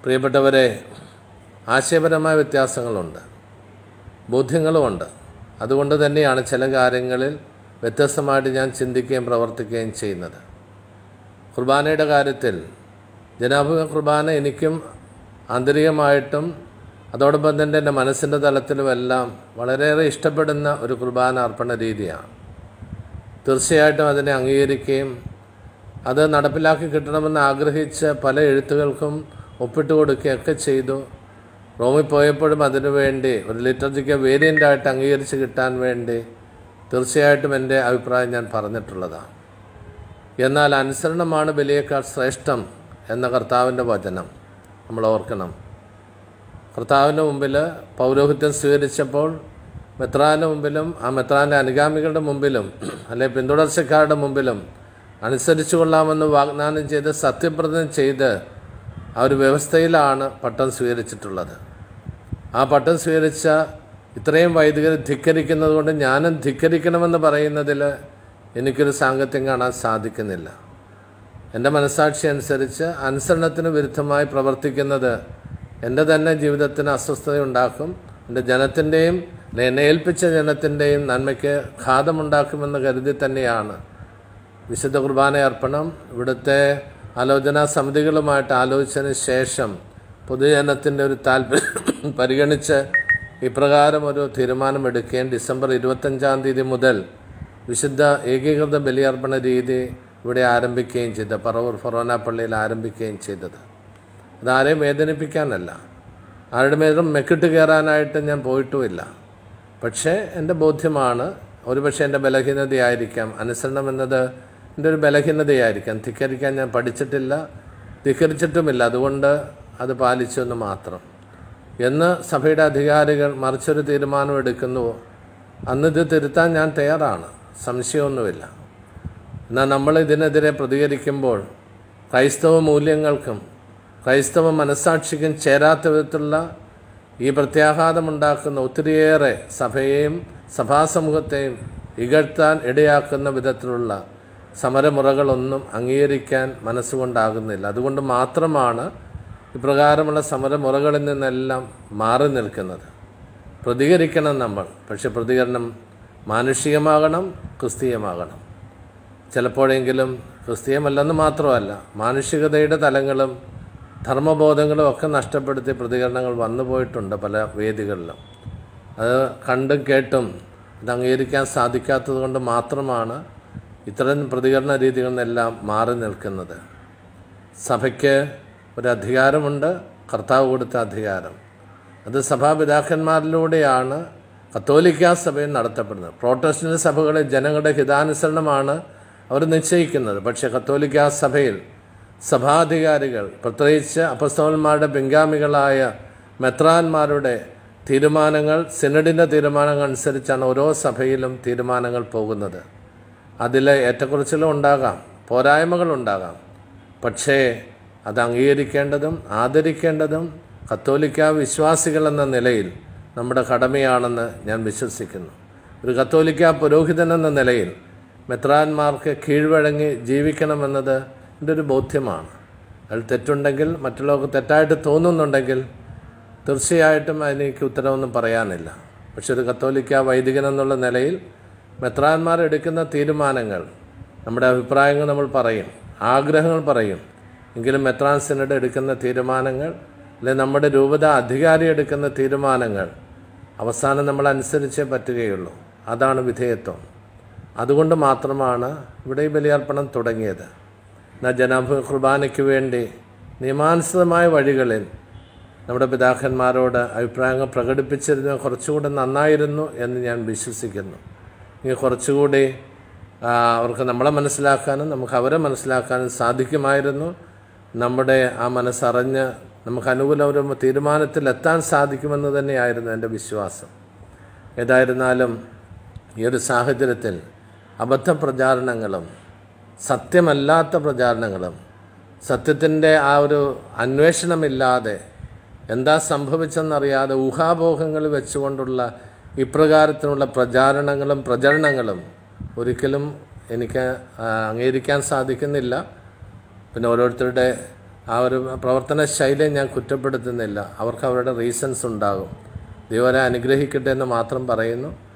പ്രിയപ്പെട്ടവരെ, ആശയപരമായ വ്യത്യാസങ്ങളുണ്ട്, ബോധ്യങ്ങളുമുണ്ട്. അതുകൊണ്ട് തന്നെയാണ് ചില കാര്യങ്ങളിൽ വ്യത്യസ്തമായിട്ട് ഞാൻ ചിന്തിക്കുകയും പ്രവർത്തിക്കുകയും ചെയ്യുന്നത്. കുർബാനയുടെ കാര്യത്തിൽ ജനാഭിമുഖ കുർബാന എനിക്കും ആന്തരികമായിട്ടും അതോടൊപ്പം തന്നെ എൻ്റെ മനസ്സിൻ്റെ തലത്തിലുമെല്ലാം വളരെയേറെ ഇഷ്ടപ്പെടുന്ന ഒരു കുർബാന അർപ്പണ രീതിയാണ്. തീർച്ചയായിട്ടും അതിനെ അംഗീകരിക്കുകയും അത് നടപ്പിലാക്കി കിട്ടണമെന്ന് ആഗ്രഹിച്ച് പല എഴുത്തുകൾക്കും ഒപ്പിട്ട് കൊടുക്കുകയൊക്കെ ചെയ്തു. റോമിൽ പോയപ്പോഴും അതിനുവേണ്ടി ഒരു ലിറ്റർജിക്കൽ വേരിയൻ്റായിട്ട് അംഗീകരിച്ച് കിട്ടാൻ വേണ്ടി തീർച്ചയായിട്ടും എൻ്റെ അഭിപ്രായം ഞാൻ പറഞ്ഞിട്ടുള്ളതാണ്. എന്നാൽ അനുസരണമാണ് ബലിയേക്കാൾ ശ്രേഷ്ഠം എന്ന കർത്താവിൻ്റെ വചനം നമ്മൾ ഓർക്കണം. കർത്താവിൻ്റെ മുമ്പിൽ പൗരോഹിത്യം സ്വീകരിച്ചപ്പോൾ മെത്രാൻ്റെ മുമ്പിലും ആ മെത്രാൻ്റെ അനുഗാമികളുടെ മുമ്പിലും അല്ലെങ്കിൽ പിന്തുടർച്ചക്കാരുടെ മുമ്പിലും അനുസരിച്ചു കൊള്ളാമെന്ന് വാഗ്ദാനം ചെയ്ത് സത്യപ്രതിജ്ഞ ചെയ്ത് ആ ഒരു വ്യവസ്ഥയിലാണ് പട്ടം സ്വീകരിച്ചിട്ടുള്ളത്. ആ പട്ടം സ്വീകരിച്ച ഇത്രയും വൈദികർ ധിക്കരിക്കുന്നത് കൊണ്ട് ഞാനും ധിക്കരിക്കണമെന്ന് പറയുന്നതിൽ എനിക്കൊരു സാങ്കത്യം കാണാൻ സാധിക്കുന്നില്ല. എൻ്റെ മനസ്സാക്ഷി അനുസരിച്ച് അനുസരണത്തിന് വിരുദ്ധമായി പ്രവർത്തിക്കുന്നത് എൻ്റെ തന്നെ ജീവിതത്തിന് അസ്വസ്ഥതയുണ്ടാക്കും, എൻ്റെ ജനത്തിൻ്റെയും എന്നെ ഏൽപ്പിച്ച ജനത്തിൻ്റെയും നന്മയ്ക്ക് ഘാതമുണ്ടാക്കുമെന്ന് കരുതി തന്നെയാണ് വിശുദ്ധ കുർബാന അർപ്പണം ഇവിടുത്തെ ആലോചനാ സമിതികളുമായിട്ട് ആലോചിച്ചതിന് ശേഷം പൊതുജനത്തിൻ്റെ ഒരു താല്പര്യം പരിഗണിച്ച് ഇപ്രകാരം ഒരു തീരുമാനമെടുക്കുകയും ഡിസംബർ 25 മുതൽ വിശുദ്ധ ഏകീകൃത ബലിയർപ്പണ രീതി ഇവിടെ ആരംഭിക്കുകയും ചെയ്ത് പറവൂർ ഫൊറോന പള്ളിയിൽ ആരംഭിക്കുകയും ചെയ്തത്. അതാരെയും വേദനിപ്പിക്കാനല്ല, ആരുടെ മേലും മെക്കിട്ട് കയറാനായിട്ട് ഞാൻ പോയിട്ടുമില്ല. പക്ഷേ എൻ്റെ ബോധ്യമാണ്, ഒരുപക്ഷെ എൻ്റെ ബലഹീനതയായിരിക്കാം, അനുസരണം എന്നത് എൻ്റെ ഒരു ബലഹീനതയായിരിക്കാം. ധിക്കരിക്കാൻ ഞാൻ പഠിച്ചിട്ടില്ല, ധിക്കരിച്ചിട്ടുമില്ല, അതുകൊണ്ട് അത് പാലിച്ചു എന്ന് മാത്രം. എന്ന് സഭയുടെ അധികാരികൾ മറിച്ചൊരു തീരുമാനം എടുക്കുന്നുവോ അന്നിത് തിരുത്താൻ ഞാൻ തയ്യാറാണ്, സംശയമൊന്നുമില്ല. എന്നാൽ നമ്മൾ ഇതിനെതിരെ പ്രതികരിക്കുമ്പോൾ ക്രൈസ്തവ മൂല്യങ്ങൾക്കും ക്രൈസ്തവ മനസ്സാക്ഷിക്കും ചേരാത്ത വിധത്തിലുള്ള ഈ പ്രത്യാഘാതമുണ്ടാക്കുന്ന ഒത്തിരിയേറെ സഭയെയും സഭാസമൂഹത്തെയും ഇകഴ്ത്താൻ ഇടയാക്കുന്ന വിധത്തിലുള്ള സമരമുറകളൊന്നും അംഗീകരിക്കാൻ മനസ്സുകൊണ്ടാകുന്നില്ല. അതുകൊണ്ട് മാത്രമാണ് ഇപ്രകാരമുള്ള സമരമുറകളിൽ നിന്നെല്ലാം മാറി നിൽക്കുന്നത്. പ്രതികരിക്കണം നമ്മൾ, പക്ഷെ പ്രതികരണം മാനുഷികമാകണം, ക്രിസ്തീയമാകണം. ചിലപ്പോഴെങ്കിലും ക്രിസ്തീയമല്ലെന്ന് മാത്രമല്ല, മാനുഷികതയുടെ തലങ്ങളും ധർമ്മബോധങ്ങളും ഒക്കെ നഷ്ടപ്പെടുത്തി പ്രതികരണങ്ങൾ വന്നു പോയിട്ടുണ്ട് പല വേദികളിലും. അത് കണ്ടും കേട്ടും ഇത് അംഗീകരിക്കാൻ സാധിക്കാത്തത് കൊണ്ട് മാത്രമാണ് ഇത്തരം പ്രതികരണ രീതികളിൽ നിന്നെല്ലാം മാറി നിൽക്കുന്നത്. സഭയ്ക്ക് ഒരു അധികാരമുണ്ട്, കർത്താവ് കൊടുത്ത അധികാരം. അത് സഭാപിതാക്കന്മാരിലൂടെയാണ് കത്തോലിക്കാ സഭയിൽ നടത്തപ്പെടുന്നത്. പ്രോട്ടസ്റ്റന്റ് സഭകളിൽ ജനങ്ങളുടെ ഹിതാനുസരണമാണ് അവർ നിശ്ചയിക്കുന്നത്. പക്ഷേ കത്തോലിക്കാ സഭയിൽ സഭാധികാരികൾ, പ്രത്യേകിച്ച് അപ്പസ്തോലന്മാരുടെ പിൻഗാമികളായ മെത്രാന്മാരുടെ തീരുമാനങ്ങൾ, സിനഡിൻ്റെ തീരുമാനങ്ങൾ അനുസരിച്ചാണ് ഓരോ സഭയിലും തീരുമാനങ്ങൾ പോകുന്നത്. അതിൽ ഏറ്റക്കുറച്ചിലും ഉണ്ടാകാം, പോരായ്മകളുണ്ടാകാം. പക്ഷേ അത് അംഗീകരിക്കേണ്ടതും ആദരിക്കേണ്ടതും കത്തോലിക്ക വിശ്വാസികൾ എന്ന നിലയിൽ നമ്മുടെ കടമയാണെന്ന് ഞാൻ വിശ്വസിക്കുന്നു. ഒരു കത്തോലിക്ക പുരോഹിതൻ എന്ന നിലയിൽ മെത്രാന്മാർക്ക് കീഴ്വഴങ്ങി ജീവിക്കണമെന്നത് എൻ്റെ ഒരു ബോധ്യമാണ്. അതിൽ തെറ്റുണ്ടെങ്കിൽ, മറ്റുള്ളവർക്ക് തെറ്റായിട്ട് തോന്നുന്നുണ്ടെങ്കിൽ തീർച്ചയായിട്ടും അതിനെനിക്ക് ഉത്തരവൊന്നും പറയാനില്ല. പക്ഷെ ഒരു കത്തോലിക്ക വൈദികൻ എന്നുള്ള നിലയിൽ മെത്രാന്മാർ എടുക്കുന്ന തീരുമാനങ്ങൾ, നമ്മുടെ അഭിപ്രായങ്ങൾ നമ്മൾ പറയും, ആഗ്രഹങ്ങൾ പറയും. എങ്കിലും മെത്രാൻ സിനഡ് എടുക്കുന്ന തീരുമാനങ്ങൾ, അല്ലെങ്കിൽ നമ്മുടെ രൂപത അധികാരി എടുക്കുന്ന തീരുമാനങ്ങൾ അവസാനം നമ്മൾ അനുസരിച്ചേ പറ്റുകയുള്ളൂ. അതാണ് വിധേയത്വം. അതുകൊണ്ട് മാത്രമാണ് ഇവിടെ ഈ ബലിയർപ്പണം തുടങ്ങിയത്. എന്നാൽ ജനാഭിമുഖ കുർബാനയ്ക്ക് വേണ്ടി നിയമാനുസൃതമായ വഴികളിൽ നമ്മുടെ പിതാക്കന്മാരോട് അഭിപ്രായങ്ങൾ പ്രകടിപ്പിച്ചിരുന്ന കുറച്ചുകൂടെ നന്നായിരുന്നു എന്ന് ഞാൻ വിശ്വസിക്കുന്നു. ഇനി കുറച്ചുകൂടി അവർക്ക് നമ്മളെ മനസ്സിലാക്കാനും നമുക്ക് അവരെ മനസ്സിലാക്കാനും സാധിക്കുമായിരുന്നു. നമ്മുടെ ആ മനസ്സറിഞ്ഞ് നമുക്ക് അനുകൂല ഒരു തീരുമാനത്തിലെത്താൻ സാധിക്കുമെന്ന് തന്നെയായിരുന്നു എൻ്റെ വിശ്വാസം. ഏതായിരുന്നാലും ഈ ഒരു സാഹചര്യത്തിൽ അബദ്ധ പ്രചാരണങ്ങളും സത്യമല്ലാത്ത പ്രചാരണങ്ങളും സത്യത്തിൻ്റെ ആ ഒരു അന്വേഷണമില്ലാതെ എന്താ സംഭവിച്ചെന്നറിയാതെ ഊഹാപോഹങ്ങൾ വെച്ചുകൊണ്ടുള്ള ഇപ്രകാരത്തിനുള്ള പ്രചരണങ്ങളും ഒരിക്കലും എനിക്ക് അംഗീകരിക്കാൻ സാധിക്കുന്നില്ല. പിന്നെ ഓരോരുത്തരുടെ ആ ഒരു പ്രവർത്തന ശൈലിയെ ഞാൻ കുറ്റപ്പെടുത്തുന്നില്ല. അവർക്ക് അവരുടെ റീസൺസ് ഉണ്ടാകും. ദൈവം അവരെ അനുഗ്രഹിക്കട്ടെ എന്ന് മാത്രം പറയുന്നു.